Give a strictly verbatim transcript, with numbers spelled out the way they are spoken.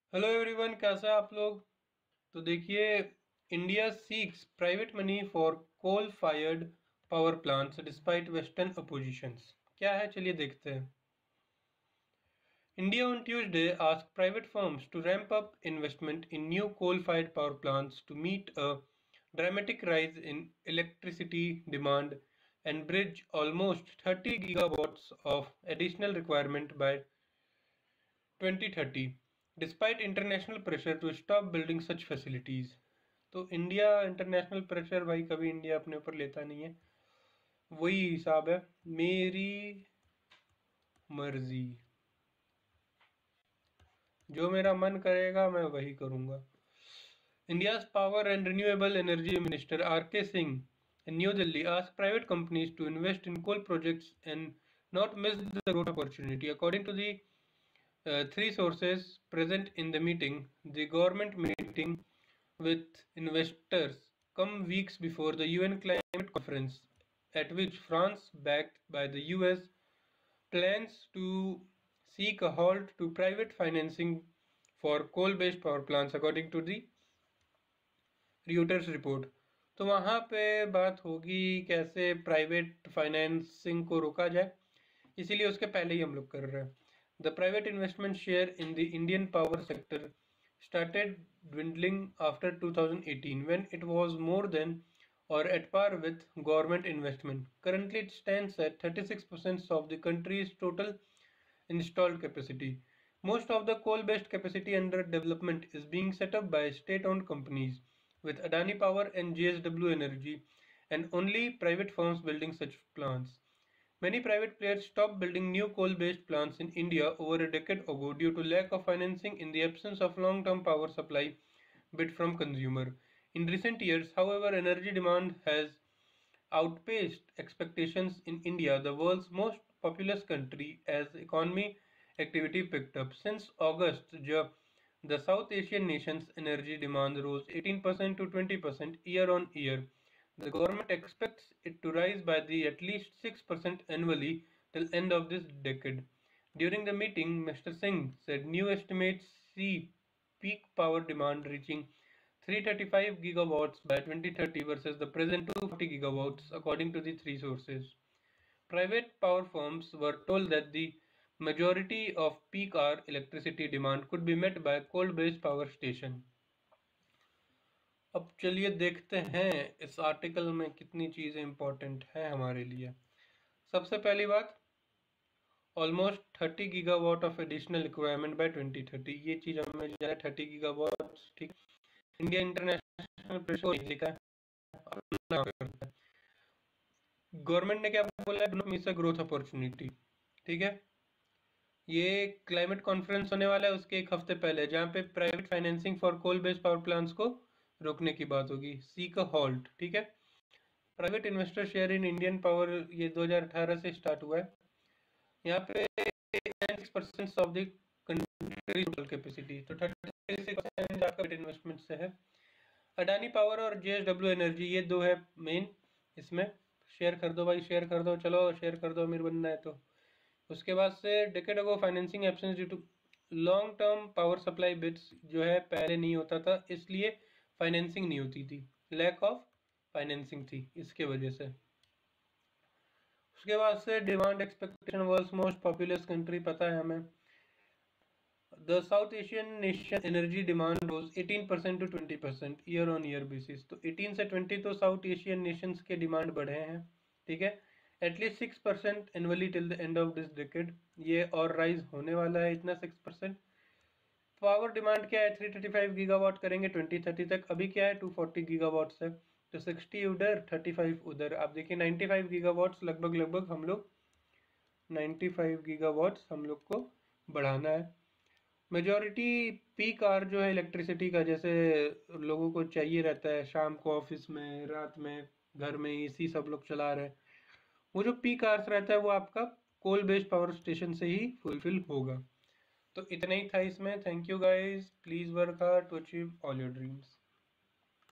Hello everyone, कैसे हैं आप लोग। तो देखिए, India seeks private money for coal fired power plants despite western oppositions. क्या है, चलिए देखते हैं। India on Tuesday asked private firms to ramp up investment in new coal-fired power plants to meet a dramatic rise in electricity demand and bridge almost thirty gigawatts of additional requirement by twenty thirty, despite international pressure to stop building such facilities। तो India international pressure भाई कभी India अपने ऊपर लेता नहीं है, वही हिसाब है, मेरी मर्जी, जो मेरा मन करेगा मैं वही करूँगा। India's Power and Renewable Energy Minister R K Singh in New Delhi asked private companies to invest in coal projects and not miss the growth opportunity. According to the uh, three sources present in the meeting, the government meeting with investors come weeks before the U N climate conference, at which France, backed by the U S, plans to seek a halt to private financing for coal-based power plants, according to the Reuters report. तो वहाँ पे बात होगी कैसे private financing को रोका जाए, इसीलिए उसके पहले ही हम लोग कर रहे हैं। The private investment share in the Indian power sector started dwindling after two thousand eighteen when it was more than or at par with government investment. Currently, it stands at thirty-six percent of the country's total installed capacity. Most of the coal-based capacity under development is being set up by state-owned companies, with Adani Power and J S W Energy, and only private firms building such plants. Many private players stopped building new coal-based plants in India over a decade ago due to lack of financing in the absence of long-term power supply bid from consumer. In recent years, however, energy demand has outpaced expectations in India, the world's most populous country, as economic activity picked up. Since August, the South Asian nation's energy demand rose eighteen percent to twenty percent year on year. The government expects it to rise by the at least six percent annually till end of this decade. During the meeting, Mister Singh said new estimates see peak power demand reaching three hundred thirty-five gigawatts by twenty thirty versus the present two hundred forty gigawatts, according to the three sources. Private power firms were told that the majority of peak hour electricity demand could be met by coal-based power station. अब चलिए देखते हैं इस article में कितनी चीज़ें important हैं हमारे लिए। सबसे पहली बात, almost thirty gigawatt of additional requirement by twenty thirty, ये चीज़ हमें जाना है थर्टी गीगावाट। ठीक, इंडिया इंटरनेशनल प्रेशर लिखा है, गवर्नमेंट ने क्या बोला है, do not miss a growth opportunity. ठीक है, ये क्लाइमेट कॉन्फ्रेंस होने वाला है उसके एक हफ्ते पहले, जहाँ पे private financing for coal based power plants को रोकने की बात होगी, सीक अ हॉल्ट। ठीक है, private investor share in Indian power ये दो हज़ार अठारह से स्टार्ट हुआ है। यहाँ पे six percent of the country total capacity, तो थर्टी सिक्स परसेंट आपका इन्वेस्टमेंट से है। अडानी पावर और जेएसडब्ल्यू एनर्जी, ये दो है मेन, इसमें शेयर कर दो भाई, शेयर कर दो, चलो शेयर कर दो, अमीर बनना है तो। उसके बाद से decade ago financing absence due to long term power supply bids, जो है पहले नहीं होता था, इसलिए फाइनेंसिंग नहीं होती थी, लैक ऑफ फाइनेंसिंग थी इसके वजह से। उसके बाद से demand expectation, world's most populous country पता है हमें, the South Asian nation energy demand rose eighteen percent to twenty percent year on year basis. तो एटीन से ट्वेंटी तो साउथ एशियन नेशंस के डिमांड बढ़े हैं। ठीक है, at least six percent annually till the end of this decade, ये और राइज होने वाला है इतना सिक्स परसेंट। पावर डिमांड क्या है, थ्री थर्टी फाइव गीगावाट करेंगे ट्वेंटी थर्टी तक, अभी क्या है टू फोर्टी गीगावाट्स है, तो सिक्सटी उधर थर्टी फाइव उधर, आप देखिए नाइन्टी फाइव गीगावाट्स लगभग लगभग हम लोग नाइन्टी फाइव गीगावाट्स हम लोग को बढ़ाना है। मेजॉरिटी पीक आवर जो है इलेक्ट्रिसिटी का, जैसे लोगों को चाहिए रहता है शाम को ऑफिस में, रात में घर में एसी सब लोग चला रहे हैं, वो जो पीक आवर्स रहता है वो आपका कोल बेस्ड पावर स्टेशन से ही फुलफिल होगा। तो इतना ही था इसमें। Thank you guys, please work hard to achieve all your dreams.